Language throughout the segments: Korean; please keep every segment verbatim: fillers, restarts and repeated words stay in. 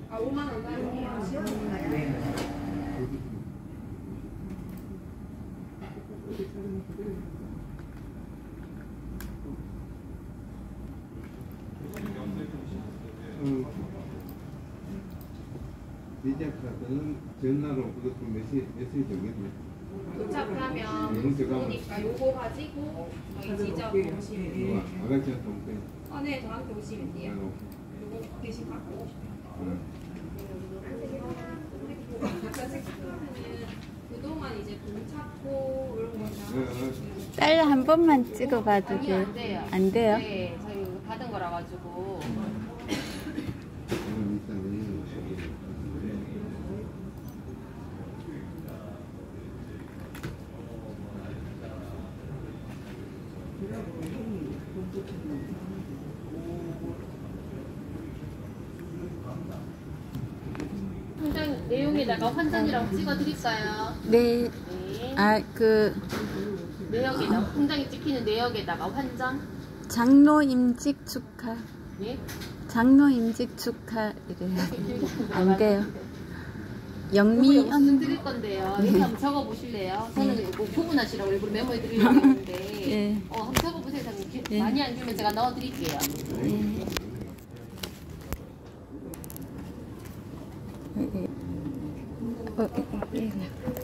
아, 오만 원 따로요. 지원인가요? 리자 카드는 전화로 그것도 메시지 메시지 오겠네. 도착하면 보니까 요거 가지고 저희 지점 오시면 돼요. 아가씨한테 오세요. 아, 네, 저한테 오시면 돼요. 요거 대신 갖고 오시면 그동안 이제 돈 찾고 이런 거 짤 한 번만 찍어봐도 돼요? 안 돼요. 안 돼요? 네, 저희 받은 거라 가지고. 통장 내용에다가 환전이라고 찍어드릴까요? 네. 네. 아, 그 내역에다가 통장에 찍히는 내역에다가 환전. 장로 임직 축하. 예? 장로 임직 축하 이래요. 안 돼요. 요거 영미언 영수증 드릴 건데요. 여기 한번 적어 보실래요? 저는 이거 구분하시라고 일부러 메모해 드리려고 했는데 예. 어, 한번 적어 보세요. 예. 많이 안 주면 제가 넣어 드릴게요. 예. 어, 예, 예.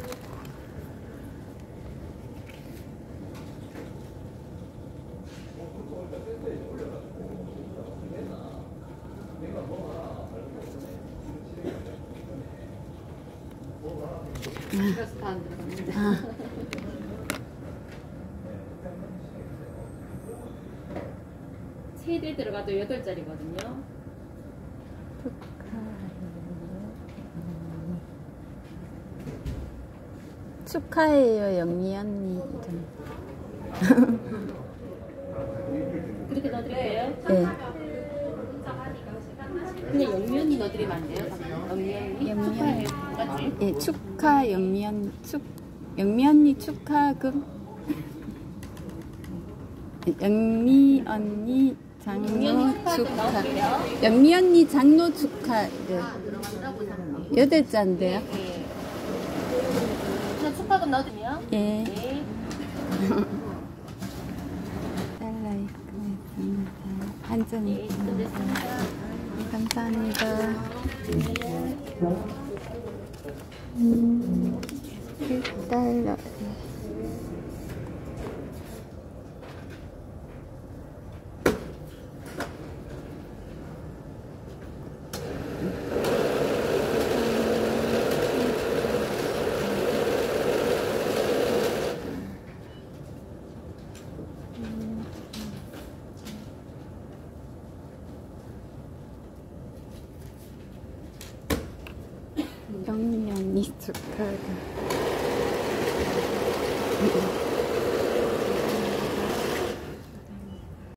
그래서 다 안 들어갔는데. 아. 세대 들어가도 여덟 자리거든요. 축하해요, 영미 언니. 그렇게 넣어드릴게요? 네. 그냥 영미 언니 넣어드리면 안 돼요? 영미 언니? 영미 축하해. 언니. 똑같이? 예, 축하 영미 언니 축 영미 언니 축하금. 영미 언니 장로 축하. 영미 언니 장로 축하. 네. 여덟 잔데요? 네. 그냥 축하금 넣어드려? 예. 네. 달라이크입니다. 한 잔. 네, 됐습니다. 감사합니다. 음, 일 달러. 영미 언니 축하해.